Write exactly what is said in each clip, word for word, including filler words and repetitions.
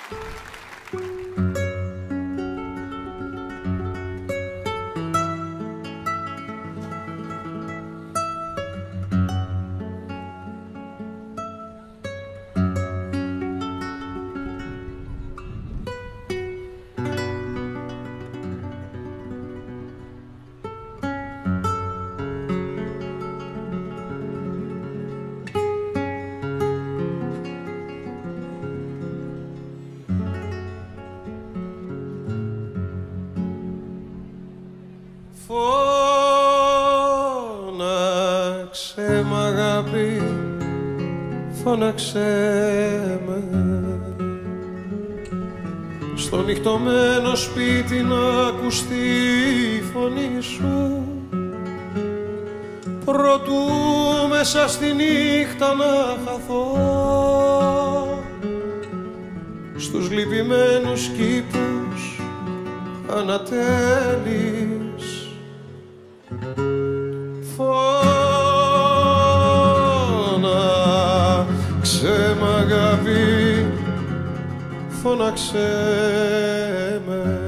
Φώναξε μ' αγάπη, φώναξε με στο νυχτωμένο σπίτι να ακουστεί η φωνή σου προτού μέσα στη νύχτα να χαθώ στους λυπημένους κήπους ανατέλεις. Φώναξε μ' αγάπη, φώναξε με.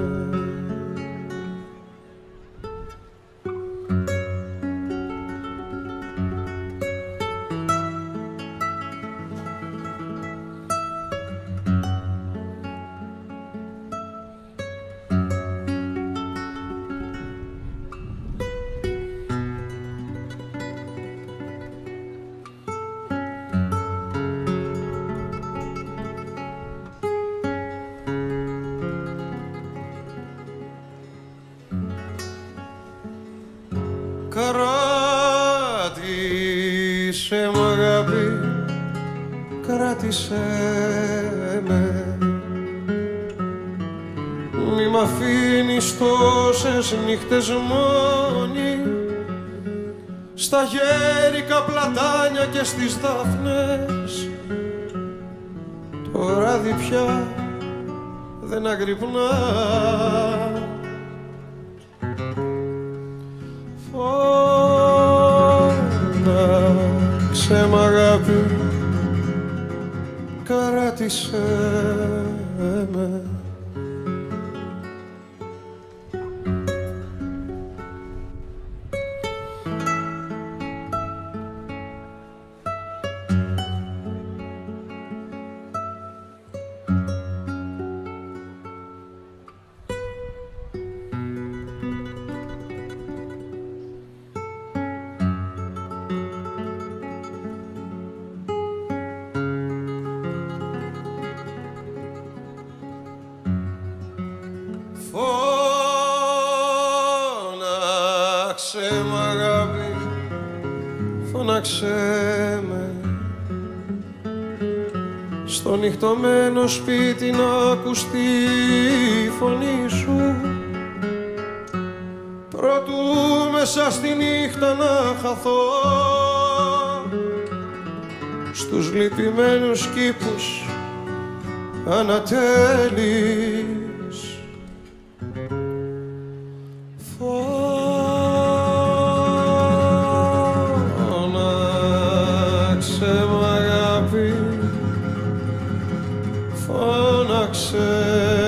Κράτησε μ' αγάπη, κράτησε με. Μη μ' αφήνεις τόσες νύχτες μόνη στα γέρικα πλατάνια και στις δάφνες. Το βράδυ πια δεν αγρυπνά. Φώναξε μ' αγάπη, κράτησε με. Φώναξε μ' αγάπη, φώναξε με στο νυχτωμένο σπίτι να ακουστεί η φωνή σου προτού μέσα στη νύχτα να χαθώ στους λυπημένους κήπους ανατέλεις. Φώναξε μ' αγάπη, φώναξε